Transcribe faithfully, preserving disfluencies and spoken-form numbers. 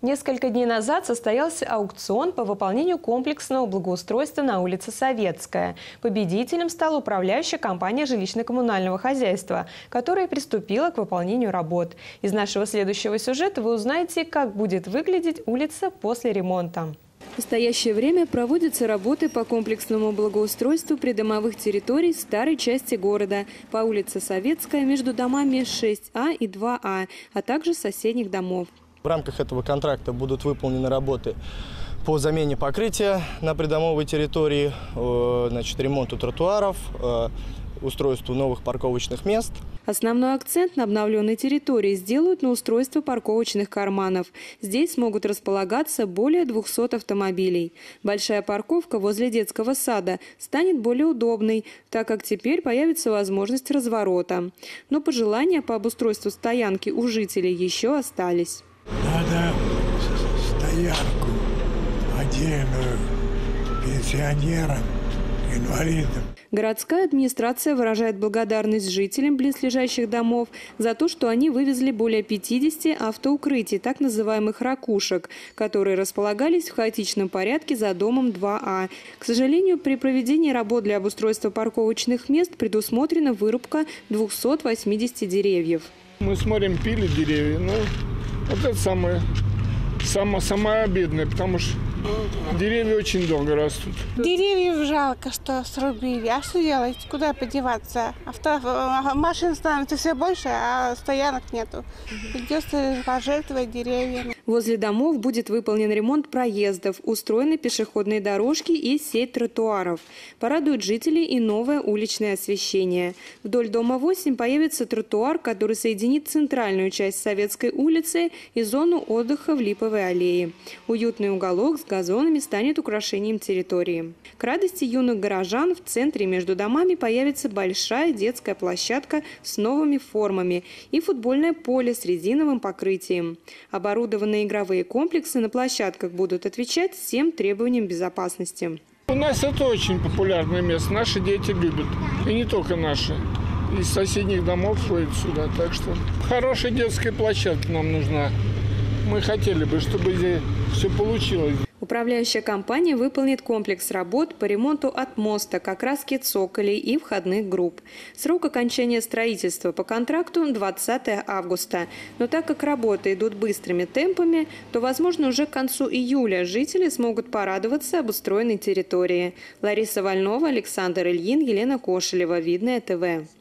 Несколько дней назад состоялся аукцион по выполнению комплексного благоустройства на улице Советская. Победителем стала управляющая компания жилищно-коммунального хозяйства, которая приступила к выполнению работ. Из нашего следующего сюжета вы узнаете, как будет выглядеть улица после ремонта. В настоящее время проводятся работы по комплексному благоустройству придомовых территорий старой части города по улице Советская между домами шесть А и два А, а также соседних домов. В рамках этого контракта будут выполнены работы по замене покрытия на придомовой территории, значит, ремонту тротуаров, устройству новых парковочных мест. Основной акцент на обновленной территории сделают на устройство парковочных карманов. Здесь смогут располагаться более двухсот автомобилей. Большая парковка возле детского сада станет более удобной, так как теперь появится возможность разворота. Но пожелания по обустройству стоянки у жителей еще остались. Надо стоянку отдельную пенсионерам, инвалидам. Городская администрация выражает благодарность жителям близлежащих домов за то, что они вывезли более пятидесяти автоукрытий, так называемых ракушек, которые располагались в хаотичном порядке за домом два А. К сожалению, при проведении работ для обустройства парковочных мест предусмотрена вырубка двухсот восьмидесяти деревьев. Мы смотрим, пили деревья, но вот это самое, самое, самое обидное, потому что деревья очень долго растут. Деревьев жалко, что срубили. А что делать? Куда подеваться? Авто... Машин становится все больше, а стоянок нету. Придется пожертвовать деревьями. Возле домов будет выполнен ремонт проездов, устроены пешеходные дорожки и сеть тротуаров. Порадует жителей и новое уличное освещение. Вдоль дома восемь появится тротуар, который соединит центральную часть Советской улицы и зону отдыха в Липовой аллее. Уютный уголок с газонами станет украшением территории. К радости юных горожан в центре между домами появится большая детская площадка с новыми формами и футбольное поле с резиновым покрытием. Оборудованные игровые комплексы на площадках будут отвечать всем требованиям безопасности. У нас это очень популярное место. Наши дети любят. И не только наши. Из соседних домов ходят сюда. Так что хорошая детская площадка нам нужна. Мы хотели бы, чтобы здесь все получилось. Управляющая компания выполнит комплекс работ по ремонту от моста к окраске цоколей и входных групп. Срок окончания строительства по контракту двадцатое августа. Но так как работы идут быстрыми темпами, то, возможно, уже к концу июля жители смогут порадоваться обустроенной территории. Лариса Вольнова, Александр Ильин, Елена Кошелева. Видное ТВ.